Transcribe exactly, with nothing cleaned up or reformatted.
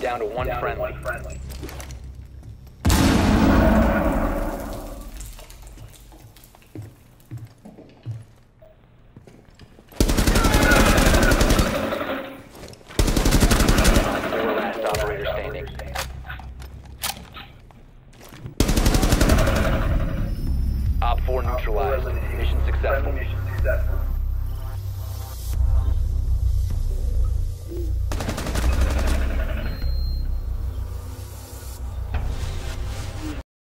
down to one friendly. Four last operator standing. Op four neutralized. Mission successful.